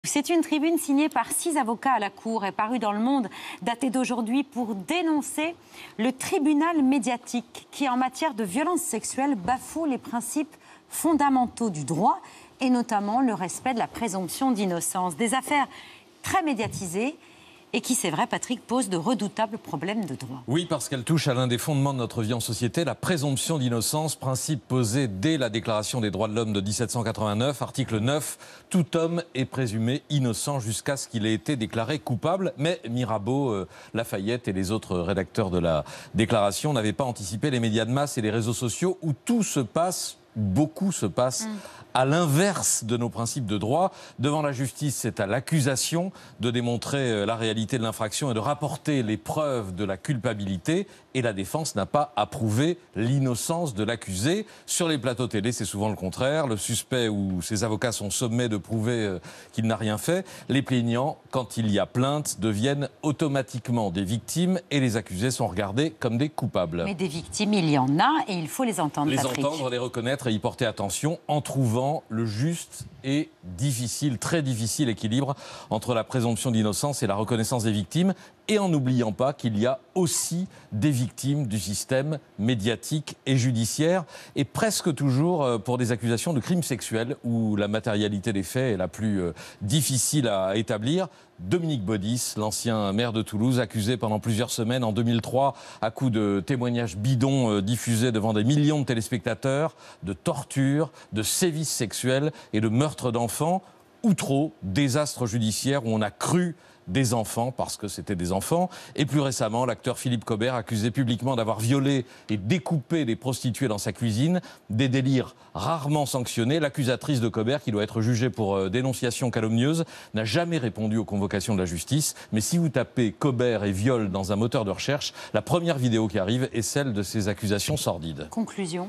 C'est une tribune signée par 6 avocats à la Cour et parue dans Le Monde, datée d'aujourd'hui, pour dénoncer le tribunal médiatique qui, en matière de violences sexuelles, bafoue les principes fondamentaux du droit et notamment le respect de la présomption d'innocence. Des affaires très médiatisées et qui, c'est vrai, Patrick, posent de redoutables problèmes de droit. Oui, parce qu'elle touche à l'un des fondements de notre vie en société, la présomption d'innocence, principe posé dès la Déclaration des droits de l'homme de 1789, article 9. Tout homme est présumé innocent jusqu'à ce qu'il ait été déclaré coupable. Mais Mirabeau, Lafayette et les autres rédacteurs de la Déclaration n'avaient pas anticipé les médias de masse et les réseaux sociaux où tout se passe, beaucoup se passe à l'inverse de nos principes de droit. Devant la justice, c'est à l'accusation de démontrer la réalité de l'infraction et de rapporter les preuves de la culpabilité. Et la défense n'a pas à prouver l'innocence de l'accusé. Sur les plateaux télé, c'est souvent le contraire. Le suspect ou ses avocats sont sommés de prouver qu'il n'a rien fait. Les plaignants, quand il y a plainte, deviennent automatiquement des victimes et les accusés sont regardés comme des coupables. Mais des victimes, il y en a et il faut les entendre, Les Patrick. entendre, les reconnaître et y porter attention en trouvant le juste et difficile, très difficile équilibre entre la présomption d'innocence et la reconnaissance des victimes, et en n'oubliant pas qu'il y a aussi des victimes du système médiatique et judiciaire, et presque toujours pour des accusations de crimes sexuels où la matérialité des faits est la plus difficile à établir. Dominique Baudis, l'ancien maire de Toulouse, accusé pendant plusieurs semaines en 2003 à coups de témoignages bidons diffusés devant des millions de téléspectateurs, de torture, de sévices sexuels et de meurtres d'enfants, ou trop désastres judiciaires où on a cru des enfants parce que c'était des enfants. Et plus récemment, l'acteur Philippe Cobert, accusé publiquement d'avoir violé et découpé des prostituées dans sa cuisine, des délires rarement sanctionnés. L'accusatrice de Cobert, qui doit être jugée pour dénonciation calomnieuse, n'a jamais répondu aux convocations de la justice. Mais si vous tapez Cobert et viol dans un moteur de recherche, la première vidéo qui arrive est celle de ces accusations sordides. Conclusion.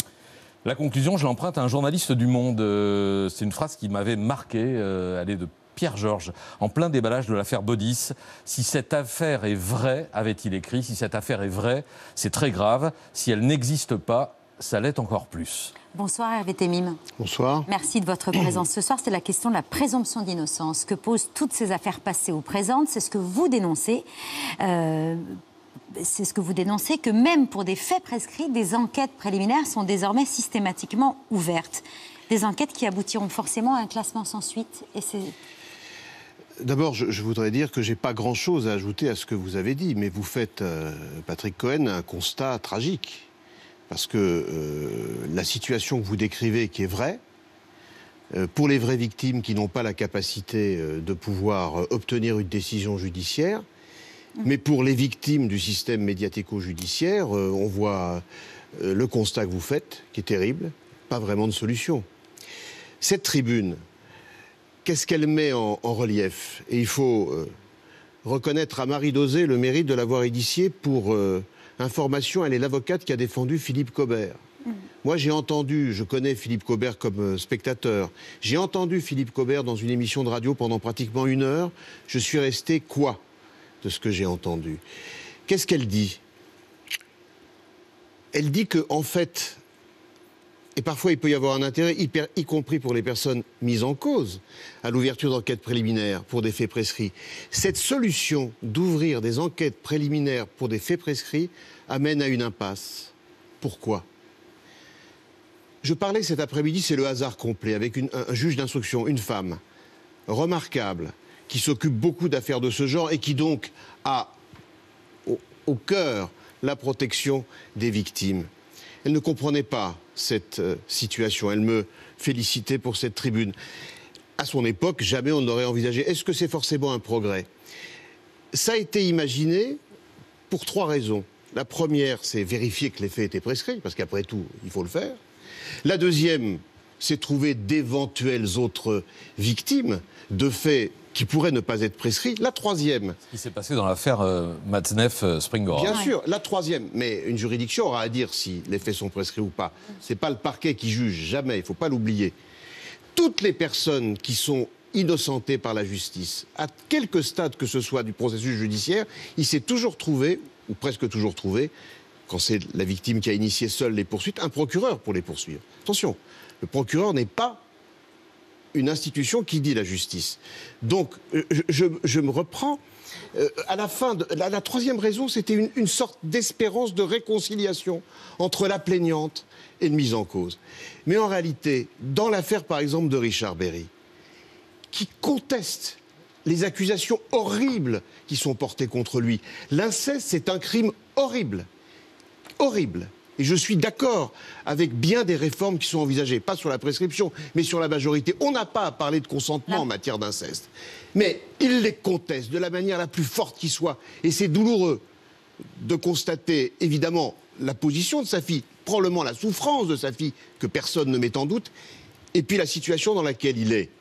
La conclusion, je l'emprunte à un journaliste du Monde. C'est une phrase qui m'avait marqué. Elle est de Pierre Georges, en plein déballage de l'affaire Baudis. Si cette affaire est vraie, avait-il écrit, si cette affaire est vraie, c'est très grave. Si elle n'existe pas, ça l'est encore plus. Bonsoir Hervé Temim. Bonsoir. Merci de votre présence ce soir. C'est la question de la présomption d'innocence que posent toutes ces affaires passées ou présentes. C'est ce que vous dénoncez. C'est ce que vous dénoncez, que même pour des faits prescrits, des enquêtes préliminaires sont désormais systématiquement ouvertes. Des enquêtes qui aboutiront forcément à un classement sans suite. Et c'est... D'abord, je voudrais dire que je n'ai pas grand-chose à ajouter à ce que vous avez dit, mais vous faites, Patrick Cohen, un constat tragique. Parce que la situation que vous décrivez, qui est vraie, pour les vraies victimes qui n'ont pas la capacité de pouvoir obtenir une décision judiciaire, mais pour les victimes du système médiatico-judiciaire, on voit le constat que vous faites, qui est terrible, pas vraiment de solution. Cette tribune, qu'est-ce qu'elle met en relief? Et il faut reconnaître à Marie Dosé le mérite de l'avoir initiée pour information. Elle est l'avocate qui a défendu Philippe Cobert. Moi, j'ai entendu, je connais Philippe Cobert comme spectateur, j'ai entendu Philippe Cobert dans une émission de radio pendant pratiquement 1 heure. Je suis resté quoi de ce que j'ai entendu? Qu'est-ce qu'elle dit? Elle dit que, en fait, et parfois il peut y avoir un intérêt, y compris pour les personnes mises en cause, à l'ouverture d'enquêtes préliminaires pour des faits prescrits. Cette solution d'ouvrir des enquêtes préliminaires pour des faits prescrits amène à une impasse. Pourquoi? Je parlais cet après-midi, c'est le hasard complet, avec un juge d'instruction, une femme, remarquable, qui s'occupe beaucoup d'affaires de ce genre et qui donc a au cœur la protection des victimes. Elle ne comprenait pas cette situation. Elle me félicitait pour cette tribune. À son époque, jamais on n'aurait envisagé. Est-ce que c'est forcément un progrès? Ça a été imaginé pour 3 raisons. La première, c'est vérifier que les faits étaient prescrits, parce qu'après tout, il faut le faire. La deuxième, c'est trouver d'éventuelles autres victimes de faits qui pourraient ne pas être prescrits. La troisième... Ce qui s'est passé dans l'affaire Matzneff-Springora. Bien sûr, la troisième. Mais une juridiction aura à dire si les faits sont prescrits ou pas. C'est pas le parquet qui juge, jamais, il ne faut pas l'oublier. Toutes les personnes qui sont innocentées par la justice, à quelque stade que ce soit du processus judiciaire, il s'est toujours trouvé, ou presque toujours trouvé, quand c'est la victime qui a initié seule les poursuites, un procureur pour les poursuivre. Attention, le procureur n'est pas une institution qui dit la justice. Donc, je me reprends. À la fin, la troisième raison, c'était une sorte d'espérance de réconciliation entre la plaignante et le mis en cause. Mais en réalité, dans l'affaire, par exemple, de Richard Berry, qui conteste les accusations horribles qui sont portées contre lui, l'inceste, c'est un crime horrible. Horrible. Et je suis d'accord avec bien des réformes qui sont envisagées, pas sur la prescription, mais sur la majorité. On n'a pas à parler de consentement en matière d'inceste. Mais il les conteste de la manière la plus forte qui soit. Et c'est douloureux de constater, évidemment, la position de sa fille, probablement la souffrance de sa fille, que personne ne met en doute, et puis la situation dans laquelle il est.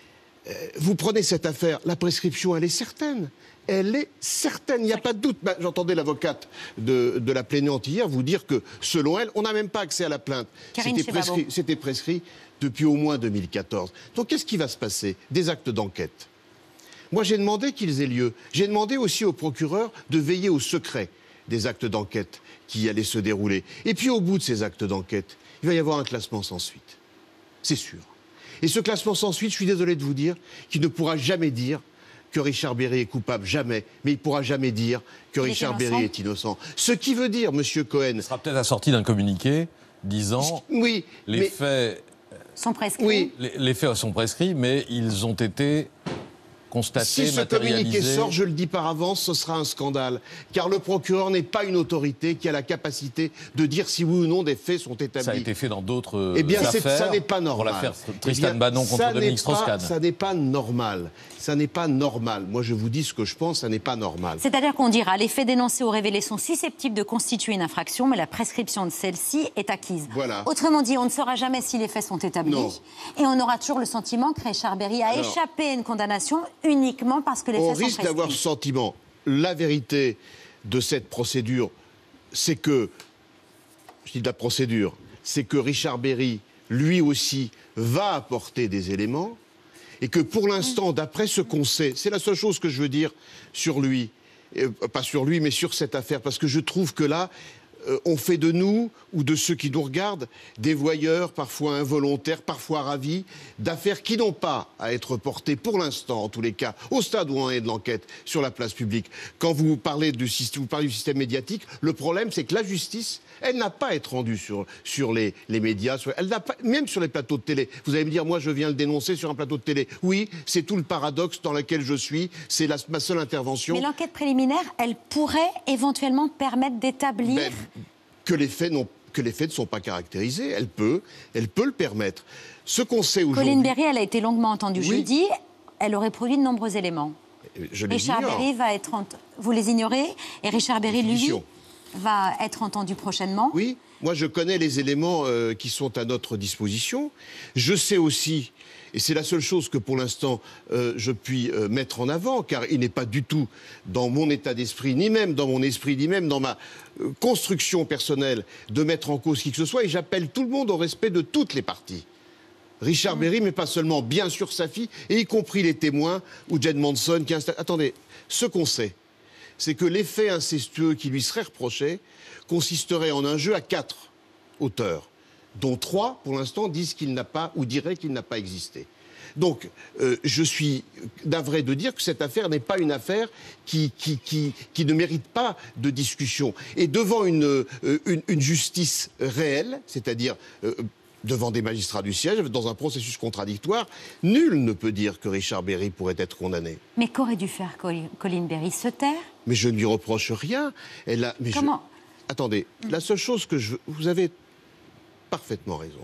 Vous prenez cette affaire, la prescription, elle est certaine. Elle est certaine, il n'y a pas de doute. J'entendais l'avocate de la plaignante hier vous dire que, selon elle, on n'a même pas accès à la plainte. C'était prescrit depuis au moins 2014. Donc qu'est-ce qui va se passer? Des actes d'enquête. Moi, j'ai demandé qu'ils aient lieu. J'ai demandé aussi au procureur de veiller au secret des actes d'enquête qui allaient se dérouler. Et puis, au bout de ces actes d'enquête, il va y avoir un classement sans suite. C'est sûr. Et ce classement sans suite, je suis désolé de vous dire, qu'il ne pourra jamais dire que Richard Berry est coupable, jamais. Mais il ne pourra jamais dire que Richard Berry est innocent. Ce qui veut dire, Monsieur Cohen... Ce sera peut-être assorti d'un communiqué disant... Oui, les faits... sont prescrits. Oui. Les faits sont prescrits, mais ils ont été... constaté, si ce communiqué sort, je le dis par avance, ce sera un scandale. Car le procureur n'est pas une autorité qui a la capacité de dire si oui ou non des faits sont établis. Ça a été fait dans d'autres affaires. Ça n'est pas normal. Pour l'affaire Tristan Banon contre Dominique Strauss-Kahn. Ça n'est pas normal. Ça n'est pas normal. Moi, je vous dis ce que je pense, ça n'est pas normal. C'est-à-dire qu'on dira les faits dénoncés ou révélés sont susceptibles de constituer une infraction, mais la prescription de celle-ci est acquise. Voilà. Autrement dit, on ne saura jamais si les faits sont établis. Non. Et on aura toujours le sentiment que Richard Berry a échappé à une condamnation uniquement parce que les faits sont prescrits. On risque d'avoir ce sentiment. La vérité de cette procédure, c'est que, je dis de la procédure, c'est que Richard Berry, lui aussi, va apporter des éléments et que pour l'instant, d'après ce qu'on sait, c'est la seule chose que je veux dire sur lui, pas sur lui, mais sur cette affaire, parce que je trouve que là, on fait de nous, ou de ceux qui nous regardent, des voyeurs, parfois involontaires, parfois ravis, d'affaires qui n'ont pas à être portées, pour l'instant, en tous les cas, au stade où on est de l'enquête, sur la place publique. Quand vous parlez du système médiatique, le problème, c'est que la justice, elle n'a pas à être rendue sur les médias, elle n'a pas, même sur les plateaux de télé. Vous allez me dire, moi, je viens le dénoncer sur un plateau de télé. Oui, c'est tout le paradoxe dans lequel je suis, c'est ma seule intervention. Mais l'enquête préliminaire, elle pourrait éventuellement permettre d'établir... Que les faits ne sont pas caractérisés, elle peut le permettre. Ce qu'on sait aujourd'hui... Colline Berry, elle a été longuement entendue jeudi, elle aurait produit de nombreux éléments. Je les Richard ignore. Berry va être... Vous les ignorez? Et Richard Berry, lui, va être entendu prochainement. Oui, moi je connais les éléments qui sont à notre disposition. Je sais aussi... Et c'est la seule chose que pour l'instant je puis mettre en avant, car il n'est pas du tout dans mon état d'esprit, ni même dans mon esprit, ni même dans ma construction personnelle de mettre en cause qui que ce soit. Et j'appelle tout le monde au respect de toutes les parties. Richard Berry, mais pas seulement, bien sûr sa fille, et y compris les témoins, ou Jed Manson qui installe... Attendez, ce qu'on sait, c'est que les faits incestueux qui lui seraient reprochés consisteraient en un jeu à 4 auteurs, dont 3, pour l'instant, disent qu'il n'a pas, ou diraient qu'il n'a pas existé. Donc, je suis navré de dire que cette affaire n'est pas une affaire qui ne mérite pas de discussion. Et devant une justice réelle, c'est-à-dire devant des magistrats du siège, dans un processus contradictoire, nul ne peut dire que Richard Berry pourrait être condamné. Mais qu'aurait dû faire Colline Berry? Se taire? Mais je ne lui reproche rien. Comment Attendez, la seule chose que vous avez parfaitement raison.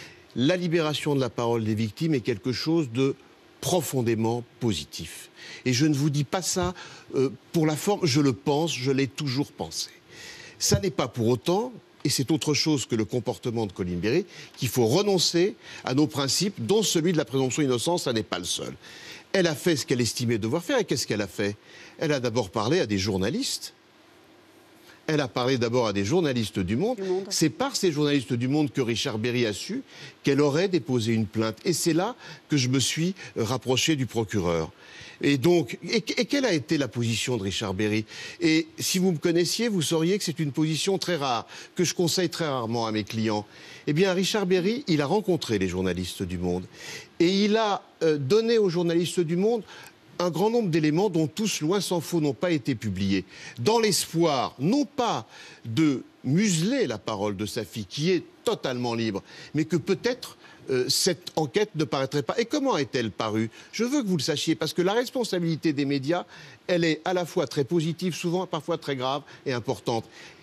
La libération de la parole des victimes est quelque chose de profondément positif. Et je ne vous dis pas ça pour la forme, je le pense, je l'ai toujours pensé. Ça n'est pas pour autant, et c'est autre chose que le comportement de Colline Berry, qu'il faut renoncer à nos principes, dont celui de la présomption d'innocence, ça n'est pas le seul. Elle a fait ce qu'elle estimait devoir faire, et qu'est-ce qu'elle a fait? Elle a d'abord parlé à des journalistes. Elle a parlé d'abord à des journalistes du Monde. C'est par ces journalistes du Monde que Richard Berry a su qu'elle aurait déposé une plainte. Et c'est là que je me suis rapproché du procureur. Et donc, quelle a été la position de Richard Berry? Et si vous me connaissiez, vous sauriez que c'est une position très rare, que je conseille très rarement à mes clients. Eh bien, Richard Berry, il a rencontré les journalistes du Monde. Et il a donné aux journalistes du Monde un grand nombre d'éléments dont tous, loin s'en faut, n'ont pas été publiés. Dans l'espoir, non pas de museler la parole de sa fille, qui est totalement libre, mais que peut-être cette enquête ne paraîtrait pas. Et comment est-elle parue? Je veux que vous le sachiez, parce que la responsabilité des médias, elle est à la fois très positive, souvent parfois très grave et importante.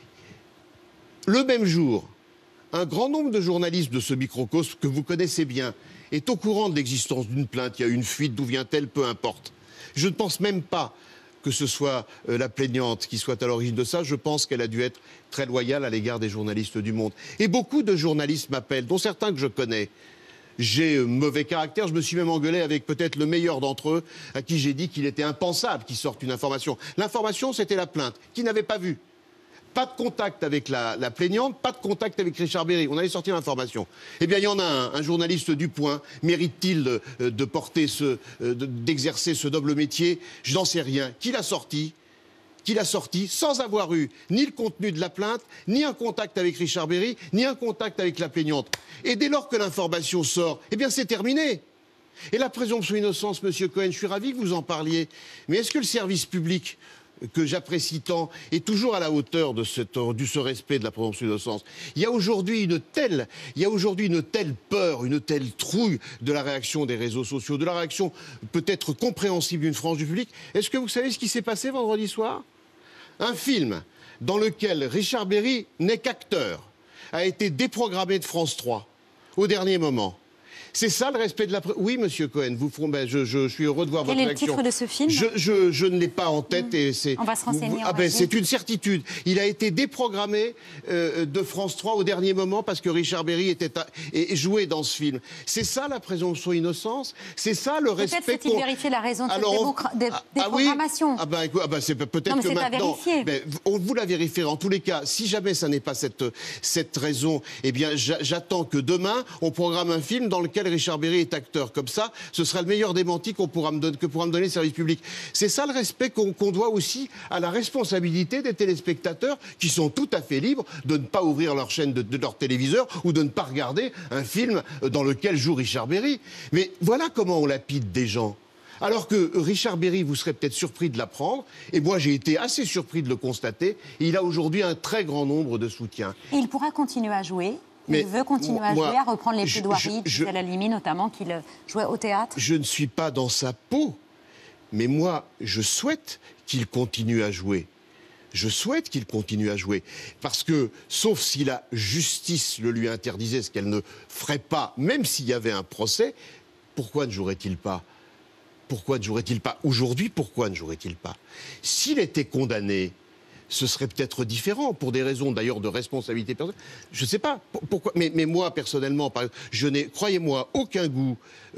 Le même jour, un grand nombre de journalistes de ce microcosme que vous connaissez bien est au courant de l'existence d'une plainte. Il y a une fuite, d'où vient-elle, peu importe. Je ne pense même pas que ce soit la plaignante qui soit à l'origine de ça. Je pense qu'elle a dû être très loyale à l'égard des journalistes du Monde. Et beaucoup de journalistes m'appellent, dont certains que je connais. J'ai mauvais caractère, je me suis même engueulé avec peut-être le meilleur d'entre eux, à qui j'ai dit qu'il était impensable qu'ils sortent une information. L'information, c'était la plainte, qui n'avait pas vu. Pas de contact avec la plaignante, pas de contact avec Richard Berry. On allait sortir l'information. Eh bien, il y en a un journaliste du Point. Mérite-t-il de porter d'exercer ce noble métier? Je n'en sais rien. Qui l'a sorti sans avoir eu ni le contenu de la plainte, ni un contact avec Richard Berry, ni un contact avec la plaignante. Et dès lors que l'information sort, eh bien, c'est terminé. Et la présomption d'innocence, Monsieur Cohen, je suis ravi que vous en parliez. Mais est-ce que le service public que j'apprécie tant, est toujours à la hauteur de ce respect de la présomption d'innocence? Il y a aujourd'hui une telle peur, une telle trouille de la réaction des réseaux sociaux, de la réaction peut-être compréhensible d'une frange du public. Est-ce que vous savez ce qui s'est passé vendredi soir? Un film dans lequel Richard Berry n'est qu'acteur a été déprogrammé de France 3 au dernier moment. C'est ça le respect de la... Oui, Monsieur Cohen, je suis heureux de voir votre réaction. Quel est le titre de ce film? Je ne l'ai pas en tête. Et on va se renseigner. C'est une certitude. Il a été déprogrammé de France 3 au dernier moment parce que Richard Berry et jouait dans ce film. C'est ça la présomption d'innocence? C'est ça le respect... Peut-être faut-il vérifier la raison de cette déprogrammation. C'est peut-être que maintenant... Vous la vérifierez. En tous les cas, si jamais ça n'est pas cette raison, eh bien, j'attends que demain, on programme un film dans lequel Richard Berry est acteur. Comme ça, ce sera le meilleur démenti que pourra me donner le service public. C'est ça le respect qu'on doit aussi à la responsabilité des téléspectateurs qui sont tout à fait libres de ne pas ouvrir leur chaîne de leur téléviseur ou de ne pas regarder un film dans lequel joue Richard Berry. Mais voilà comment on lapide des gens. Alors que Richard Berry, vous serez peut-être surpris de l'apprendre, et moi j'ai été assez surpris de le constater, et il a aujourd'hui un très grand nombre de soutiens. Et il pourra continuer à jouer? Il veut continuer à jouer, à reprendre les plaidoiries de Halimi, notamment, qu'il jouait au théâtre? Je ne suis pas dans sa peau, mais moi, je souhaite qu'il continue à jouer. Je souhaite qu'il continue à jouer. Parce que, sauf si la justice le lui interdisait, ce qu'elle ne ferait pas, même s'il y avait un procès, pourquoi ne jouerait-il pas? Pourquoi ne jouerait-il pas? Aujourd'hui, pourquoi ne jouerait-il pas? S'il était condamné, ce serait peut-être différent, pour des raisons d'ailleurs de responsabilité personnelle. Je ne sais pas pourquoi, mais moi personnellement, je n'ai, croyez-moi, aucun goût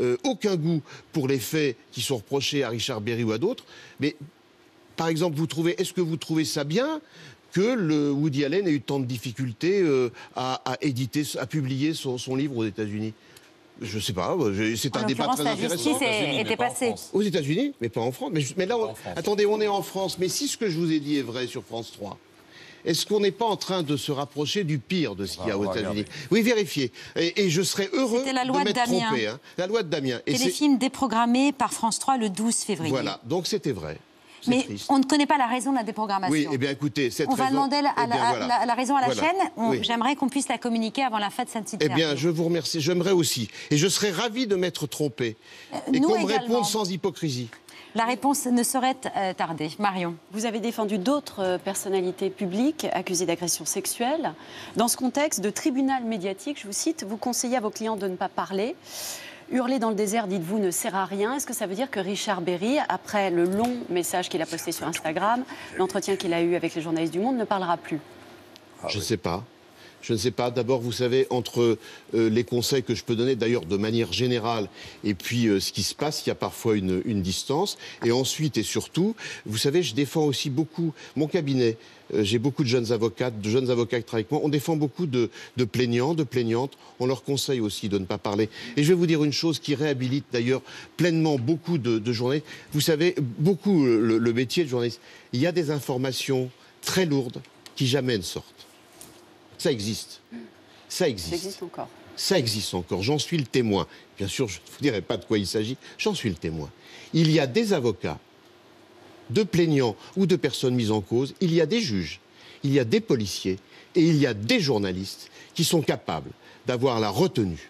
pour les faits qui sont reprochés à Richard Berry ou à d'autres. Mais par exemple, est-ce que vous trouvez ça bien que le Woody Allen ait eu tant de difficultés à publier son livre aux États-Unis? Je ne sais pas, c'est un débat très intéressant. La justice était passée. Aux États-Unis, mais pas en France. Mais là, attendez, on est en France. Mais si ce que je vous ai dit est vrai sur France 3, est-ce qu'on n'est pas en train de se rapprocher du pire de ce qu'il y a aux États-Unis? Oui, vérifiez. Et je serais heureux de m'être trompé. Hein. La loi de Damien. Téléfilm déprogrammé par France 3 le 12 février. Voilà, donc c'était vrai. Mais triste. On ne connaît pas la raison de la déprogrammation. Oui, eh bien écoutez, on va demander la raison à la chaîne. Oui. J'aimerais qu'on puisse la communiquer avant la fin de cette interview. Eh bien, je vous remercie. J'aimerais aussi. Et je serais ravi de m'être trompé. Et qu'on me réponde sans hypocrisie. La réponse ne saurait tarder. Marion. Vous avez défendu d'autres personnalités publiques accusées d'agression sexuelle. Dans ce contexte de tribunal médiatique, je vous cite, vous conseillez à vos clients de ne pas parler. Hurler dans le désert, dites-vous, ne sert à rien. Est-ce que ça veut dire que Richard Berry, après le long message qu'il a posté sur Instagram, l'entretien qu'il a eu avec les journalistes du Monde, ne parlera plus? Je ne sais pas. Je ne sais pas. D'abord, vous savez, entre les conseils que je peux donner, d'ailleurs de manière générale, et puis ce qui se passe, il y a parfois une distance. Et ensuite et surtout, vous savez, je défends aussi beaucoup mon cabinet. J'ai beaucoup de jeunes avocats qui travaillent avec moi. On défend beaucoup de plaignants, de plaignantes. On leur conseille aussi de ne pas parler. Et je vais vous dire une chose qui réhabilite d'ailleurs pleinement beaucoup de journalistes. Vous savez, beaucoup le métier de journaliste. Il y a des informations très lourdes qui jamais ne sortent. Ça existe. Ça existe. Ça existe encore. Ça existe encore. J'en suis le témoin. Bien sûr, je ne vous dirai pas de quoi il s'agit. J'en suis le témoin. Il y a des avocats, de plaignants ou de personnes mises en cause, il y a des juges, il y a des policiers et il y a des journalistes qui sont capables d'avoir la retenue,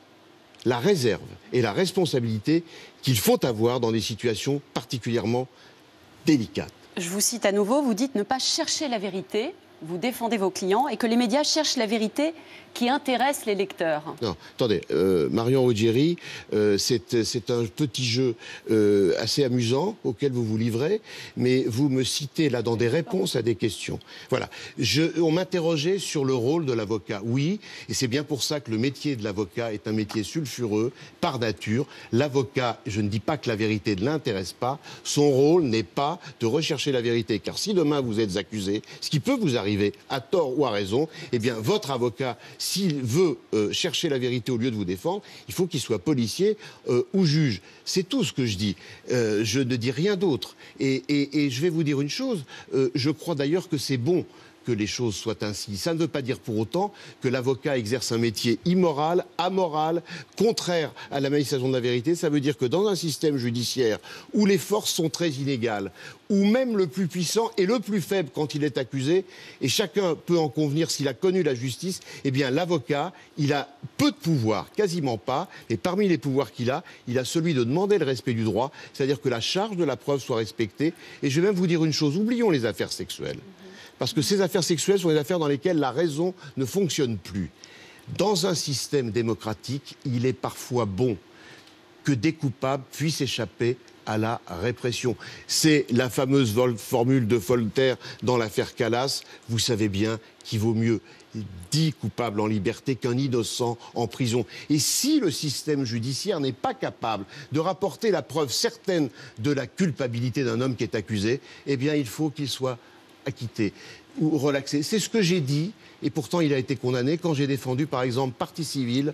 la réserve et la responsabilité qu'il faut avoir dans des situations particulièrement délicates. Je vous cite à nouveau, vous dites ne pas chercher la vérité, vous défendez vos clients et que les médias cherchent la vérité qui intéresse les lecteurs. Non, attendez, Marion Ruggieri, c'est un petit jeu assez amusant auquel vous vous livrez, mais vous me citez là dans des réponses à des questions. Voilà, on m'interrogeait sur le rôle de l'avocat. Oui, et c'est bien pour ça que le métier de l'avocat est un métier sulfureux, par nature. L'avocat, je ne dis pas que la vérité ne l'intéresse pas, son rôle n'est pas de rechercher la vérité, car si demain vous êtes accusé, ce qui peut vous arriver, à tort ou à raison, eh bien votre avocat, s'il veut chercher la vérité au lieu de vous défendre, il faut qu'il soit policier ou juge. C'est tout ce que je dis. Je ne dis rien d'autre. Et je vais vous dire une chose. Je crois d'ailleurs que c'est bon que les choses soient ainsi. Ça ne veut pas dire pour autant que l'avocat exerce un métier immoral, amoral, contraire à la manifestation de la vérité. Ça veut dire que dans un système judiciaire où les forces sont très inégales, où même le plus puissant est le plus faible quand il est accusé, et chacun peut en convenir s'il a connu la justice, eh bien l'avocat, il a peu de pouvoir, quasiment pas, et parmi les pouvoirs qu'il a, il a celui de demander le respect du droit, c'est-à-dire que la charge de la preuve soit respectée. Et je vais même vous dire une chose, oublions les affaires sexuelles. Parce que ces affaires sexuelles sont des affaires dans lesquelles la raison ne fonctionne plus. Dans un système démocratique, il est parfois bon que des coupables puissent échapper à la répression. C'est la fameuse formule de Voltaire dans l'affaire Calas. Vous savez bien qu'il vaut mieux 10 coupables en liberté qu'un innocent en prison. Et si le système judiciaire n'est pas capable de rapporter la preuve certaine de la culpabilité d'un homme qui est accusé, eh bien il faut qu'il soit acquitté ou relaxé. C'est ce que j'ai dit, et pourtant il a été condamné quand j'ai défendu par exemple partie civile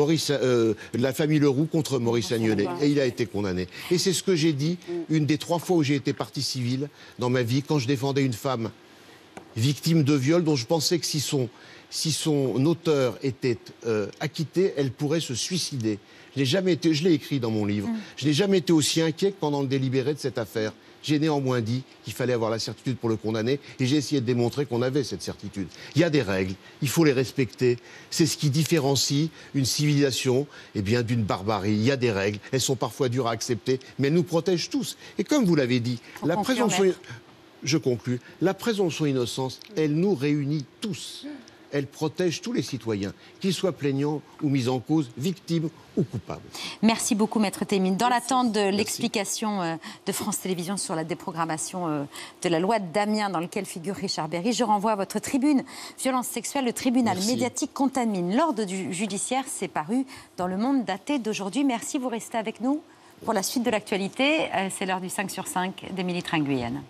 la famille Leroux contre Maurice Agnelet, et il a été condamné. Et c'est ce que j'ai dit une des 3 fois où j'ai été partie civile dans ma vie, quand je défendais une femme victime de viol dont je pensais que si son auteur était acquitté, elle pourrait se suicider. Je l'ai écrit dans mon livre, je n'ai jamais été aussi inquiet que pendant le délibéré de cette affaire. J'ai néanmoins dit qu'il fallait avoir la certitude pour le condamner, et j'ai essayé de démontrer qu'on avait cette certitude. Il y a des règles, il faut les respecter. C'est ce qui différencie une civilisation d'une barbarie. Il y a des règles, elles sont parfois dures à accepter, mais elles nous protègent tous. Et comme vous l'avez dit, la présomption... Je conclus. La présomption d'innocence, elle nous réunit tous. Elle protège tous les citoyens, qu'ils soient plaignants ou mis en cause, victimes ou coupables. Merci beaucoup, Maître Thémine. Dans l'attente de l'explication de France Télévisions sur la déprogrammation de la loi d'Amiens dans laquelle figure Richard Berry, je renvoie à votre tribune Violence sexuelle. Le tribunal médiatique contamine l'ordre judiciaire. C'est paru dans Le Monde daté d'aujourd'hui. Merci, vous restez avec nous pour la suite de l'actualité. C'est l'heure du 5 sur 5 d'Émilie Tringuienne.